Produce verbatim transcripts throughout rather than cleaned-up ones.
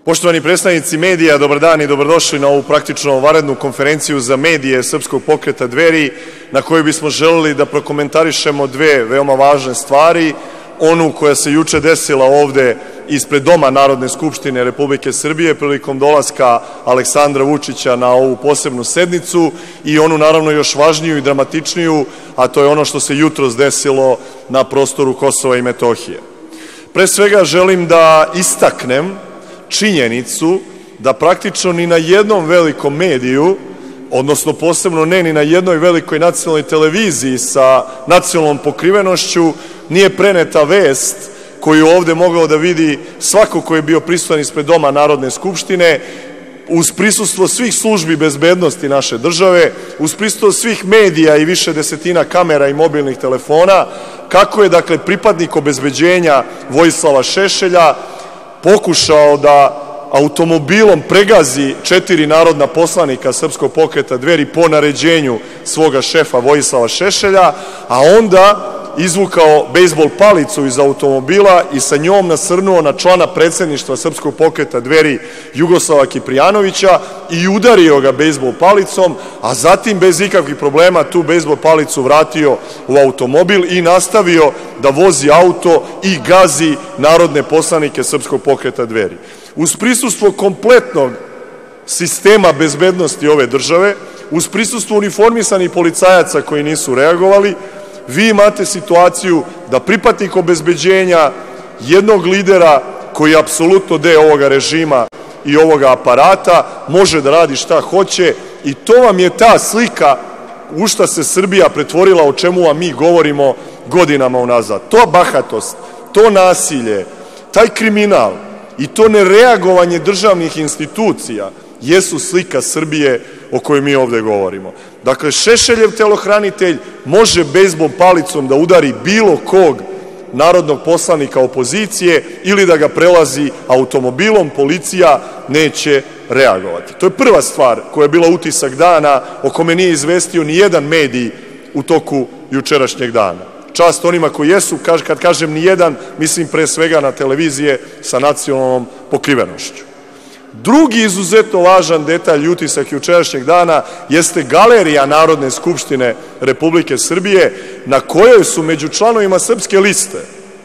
Poštovani predstavnici medija, dobar dan i dobrodošli na ovu praktično vanrednu konferenciju za medije Srpskog pokreta Dveri, na kojoj bismo želeli da prokomentarišemo dve veoma važne stvari. Onu koja se juče desila ovde ispred Doma Narodne skupštine Republike Srbije prilikom dolaska Aleksandra Vučića na ovu posebnu sednicu i onu naravno još važniju i dramatičniju, a to je ono što se jutros desilo na prostoru Kosova i Metohije. Pre svega želim da istaknem činjenicu da praktično ni na jednom velikom mediju, odnosno posebno ne ni na jednoj velikoj nacionalnoj televiziji sa nacionalnom pokrivenošću, nije preneta vest koju ovde mogao da vidi svako ko je bio prisutan ispred Doma Narodne skupštine, uz prisustvo svih službi bezbednosti naše države, uz prisustvo svih medija i više desetina kamera i mobilnih telefona, kako je, dakle, pripadnik obezbeđenja Vojislava Šešelja pokušao da automobilom pregazi četiri narodna poslanika Srpskog pokreta Dveri po naređenju svoga šefa Vojislava Šešelja, a onda izvukao bejsbol palicu iz automobila i sa njom nasrnuo na člana predsjedništva Srpskog pokreta Dveri Jugoslava Kiprijanovića i udario ga bejsbol palicom, a zatim bez ikakvih problema tu bejsbol palicu vratio u automobil i nastavio da vozi auto i gazi narodne poslanike Srpskog pokreta Dveri. Uz prisustvo kompletnog sistema bezbednosti ove države, uz prisustvo uniformisanih policajaca koji nisu reagovali, vi imate situaciju da pripadnik obezbeđenja jednog lidera koji je apsolutno deo ovoga režima i ovoga aparata može da radi šta hoće i to vam je ta slika u šta se Srbija pretvorila, o čemu vam mi govorimo godinama unazad. To bahatost, to nasilje, taj kriminal i to nereagovanje državnih institucija jesu slika Srbije o kojoj mi ovde govorimo. Dakle, Šešeljev telohranitelj može bejsbol palicom da udari bilo kog narodnog poslanika opozicije ili da ga prelazi automobilom, policija neće reagovati. To je prva stvar koja je bila utisak dana, o kome nije izvestio ni jedan medij u toku jučerašnjeg dana. Čast onima koji jesu, kad kažem ni jedan, mislim pre svega na televizije sa nacionalnom pokrivenošću. Drugi izuzetno važan detalj i utisak jučerašnjeg dana jeste galerija Narodne skupštine Republike Srbije, na kojoj su među članovima Srpske liste,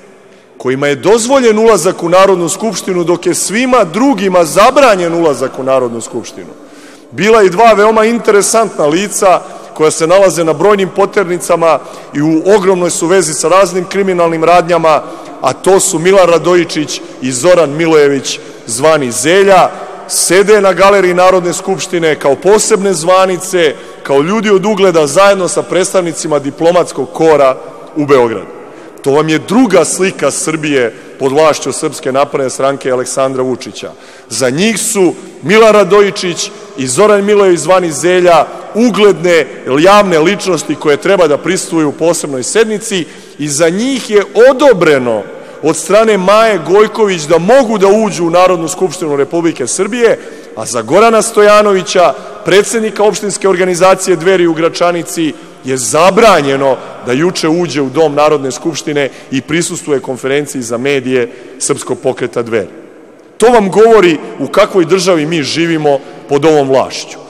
kojima je dozvoljen ulazak u Narodnu skupštinu dok je svima drugima zabranjen ulazak u Narodnu skupštinu, bila i dva veoma interesantna lica koja se nalaze na brojnim poternicama i u ogromnoj su vezi sa raznim kriminalnim radnjama, a to su Milan Radojičić i Zoran Milojević, zvani Zelja, sede na galeriji Narodne skupštine kao posebne zvanice, kao ljudi od ugleda zajedno sa predstavnicima diplomatskog kora u Beogradu. To vam je druga slika Srbije pod vlašću Srpske napredne stranke i Aleksandra Vučića. Za njih su Milan Radojičić i Zoran Milojević, zvani Zelja, ugledne javne ličnosti koje treba da prisustvuju u posebnoj sednici i za njih je odobreno od strane Maje Gojković da mogu da uđu u Narodnu skupštinu Republike Srbije, a za Gorana Stojanovića, predsjednika opštinske organizacije Dveri u Gračanici, je zabranjeno da juče uđe u Dom Narodne skupštine i prisustvuje konferenciji za medije Srpskog pokreta Dveri. To vam govori u kakvoj državi mi živimo pod ovom vlašću.